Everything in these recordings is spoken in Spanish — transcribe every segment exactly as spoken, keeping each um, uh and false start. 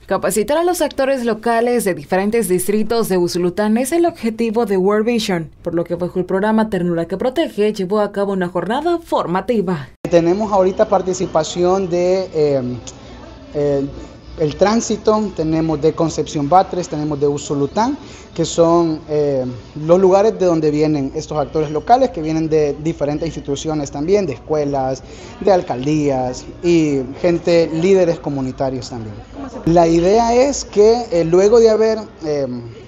Capacitar a los actores locales de diferentes distritos de Usulután es el objetivo de World Vision, por lo que bajo el programa Ternura que Protege llevó a cabo una jornada formativa. Tenemos ahorita participación de eh, eh, el tránsito, tenemos de Concepción Batres, tenemos de Usulután, que son eh, los lugares de donde vienen estos actores locales, que vienen de diferentes instituciones también, de escuelas, de alcaldías y gente, líderes comunitarios también. La idea es que eh, luego de haber eh,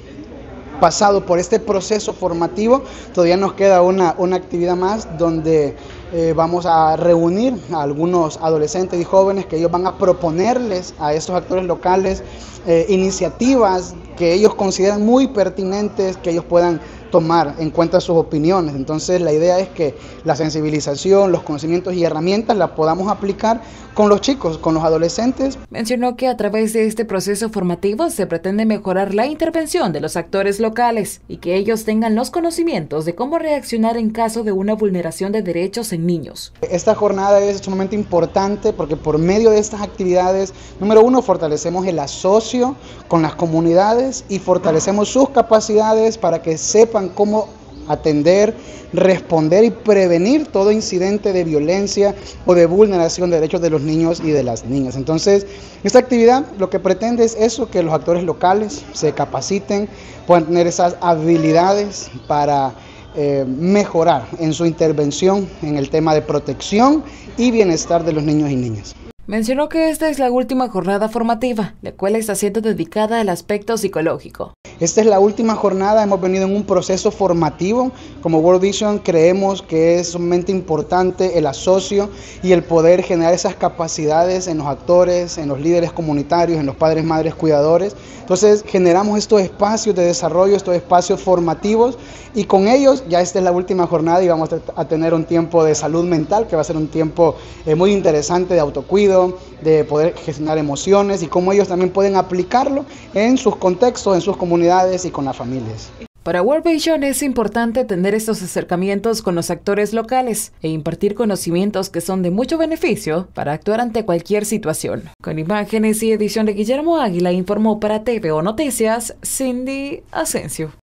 pasado por este proceso formativo, todavía nos queda una, una actividad más donde eh, vamos a reunir a algunos adolescentes y jóvenes que ellos van a proponerles a estos actores locales eh, iniciativas que ellos consideran muy pertinentes, que ellos puedan tomar en cuenta sus opiniones. Entonces la idea es que la sensibilización, los conocimientos y herramientas las podamos aplicar con los chicos, con los adolescentes. Mencionó que a través de este proceso formativo se pretende mejorar la intervención de los actores locales y que ellos tengan los conocimientos de cómo reaccionar en caso de una vulneración de derechos en niños. Esta jornada es sumamente importante porque por medio de estas actividades, número uno, fortalecemos el asocio con las comunidades y fortalecemos sus capacidades para que sepan cómo atender, responder y prevenir todo incidente de violencia o de vulneración de derechos de los niños y de las niñas. Entonces, esta actividad lo que pretende es eso, que los actores locales se capaciten, puedan tener esas habilidades para eh, mejorar en su intervención en el tema de protección y bienestar de los niños y niñas. Mencionó que esta es la última jornada formativa, la cual está siendo dedicada al aspecto psicológico. Esta es la última jornada, hemos venido en un proceso formativo. Como World Vision creemos que es sumamente importante el asocio y el poder generar esas capacidades en los actores, en los líderes comunitarios, en los padres, madres, cuidadores. Entonces generamos estos espacios de desarrollo, estos espacios formativos y con ellos ya esta es la última jornada y vamos a tener un tiempo de salud mental que va a ser un tiempo eh, muy interesante de autocuido, de poder gestionar emociones y cómo ellos también pueden aplicarlo en sus contextos, en sus comunidades y con las familias. Para World Vision es importante tener estos acercamientos con los actores locales e impartir conocimientos que son de mucho beneficio para actuar ante cualquier situación. Con imágenes y edición de Guillermo Águila, informó para T V O Noticias, Cindy Asensio.